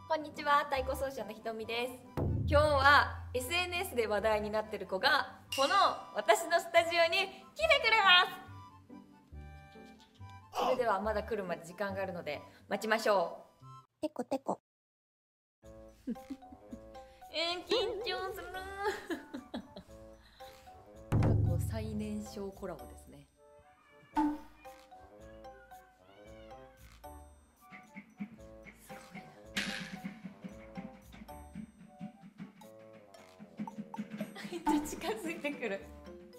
こんにちは、太鼓奏者のひとみです。今日は SNS で話題になってる子がこの私のスタジオに来てくれます。それではまだ来るまで時間があるので待ちましょう。 てこてこ。 緊張する過去最年少コラボですね。めっちゃ近づいてくる。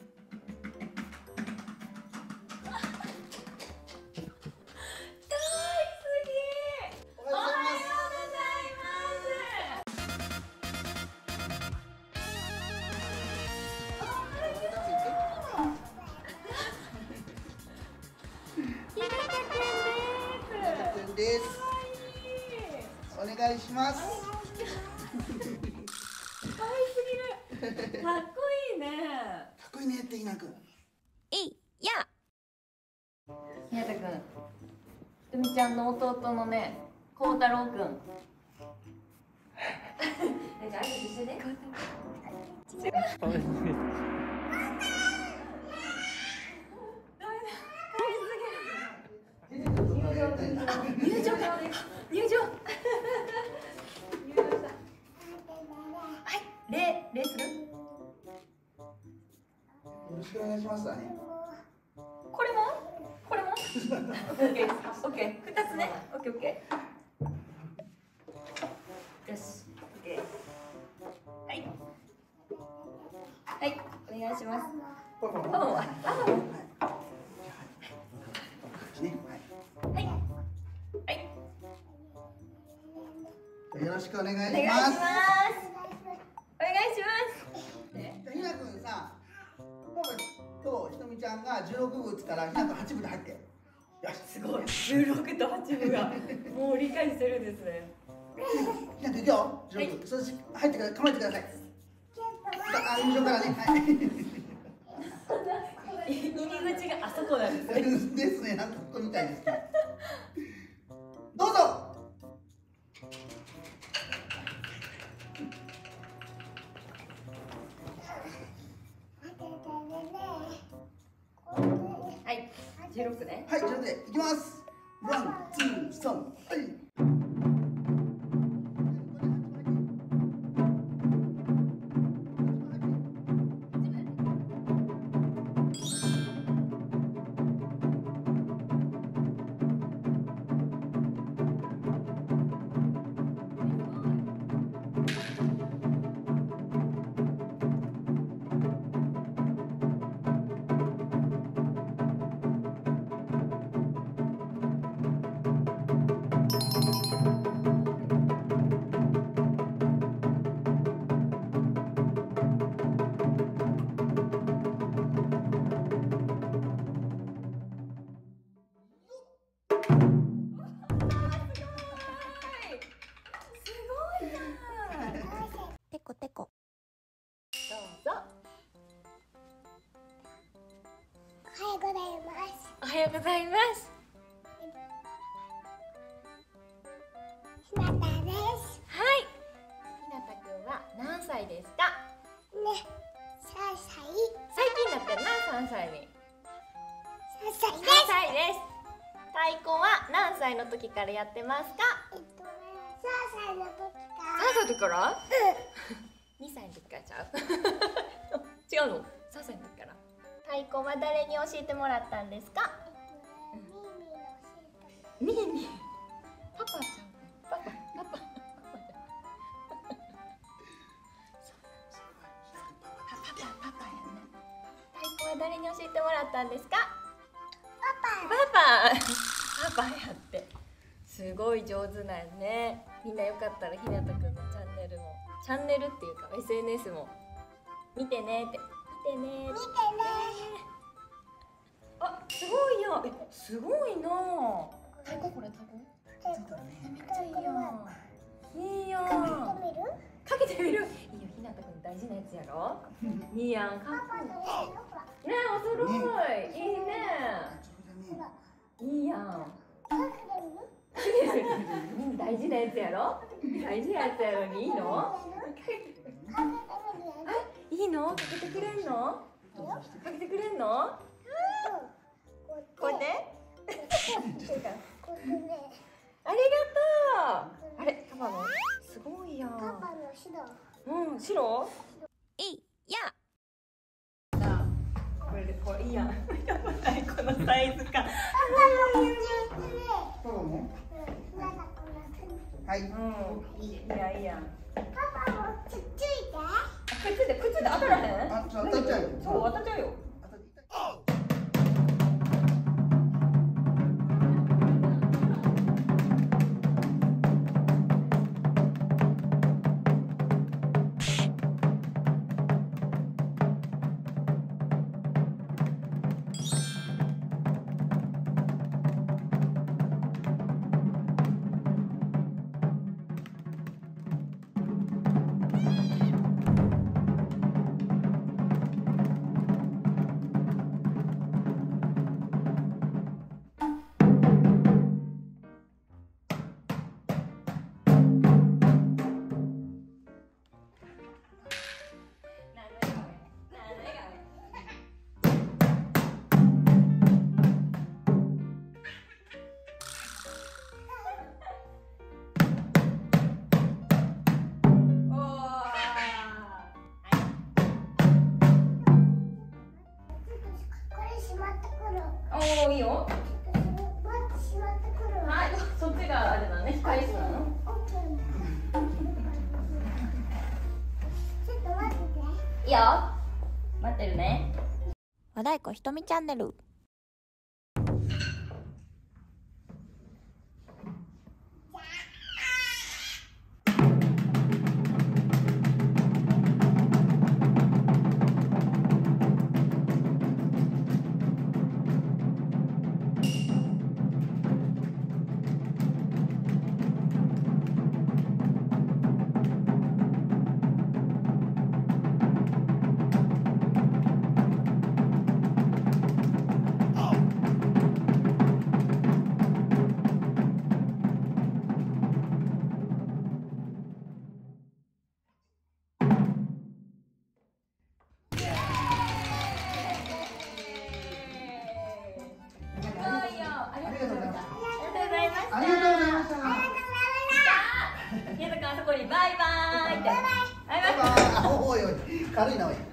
です。お願いします。 可愛すぎる。かっこいいね。 かっこいいねってひなくん。 や。ひなたくん。ひとみちゃんの弟のね、こうたろうくん。じゃあ、一緒ね。入場か。入場。はい、礼する。 よろしくお願いしますだね。 これも。オッケー、オッケー、二つね。オッケー、オッケー。よし、オッケー。はい。はい、お願いします。 パパも。 はい。 ね、はい。 はい。はい。 よろしくお願いします。 お願いします。お願いします。 ひなくんさ、パパとひとみちゃんが16部打つからひなくん8部で入って。よし、 すごい。16と8部がもう理解してるんですね。 ひなくんいくよ。16部。そして入ってから構えてください。入場からね。はい。 入り口があそこなんですね。 ですね、なんかここみたいですね。どうぞ。 はい、16ね。 はい、16でいきます。ワン、ツー、サン、はい。 てこてこ。 どうぞ。 おはようございます。 おはようございます。 ひなたです。 はい。ひなたくんは何歳ですか？ ね、3歳。 最近だったよな、3歳に。 3歳です。 3歳です。太鼓は何歳の時からやってますか 3歳の時か ？3歳の時から？2歳の時からちゃう？違うの？3歳の時から。太鼓は誰に教えてもらったんですか？ミーミー。パパちゃん。パパ。パパやね。太鼓は誰に教えてもらったんですか？パパやって。すごい上手なんよね。みんなよかったらひなたくんのチャンネルも、チャンネルっていうか SNS も見てねって。見てね。あ、すごいやん。すごいな。太鼓これ太鼓？めっちゃいいやん。いいやん。かけてみる？いいよ、ひなたくん大事なやつやろ。いいやん、かっこいい。ね、お揃い。いいね。いいやん。みんな大事なやつやろ。 大事なやつやのにいいの？いいの？かけてくれんの？かけてくれんの？こうやって？ありがとう。あれ、パパのすごいやん。 パパの白。 うん、白？ いいや。 これいいやん。やばないこのサイズ感。 パパもはい、 うん、いいやいいや。 パパもつっついて。 靴で当たらへん？ あ、当たっちゃうよ。 そう当たっちゃうよ。おお、いいよ。はい、そっちがあれだね、控え室なの。いいよ。待ってるね。 和太鼓ひとみチャンネル。 ありがとうございました。 ひなたくんあそこにバイバーイって。バイバイ。 バイバイ。おいおい、軽いなおい。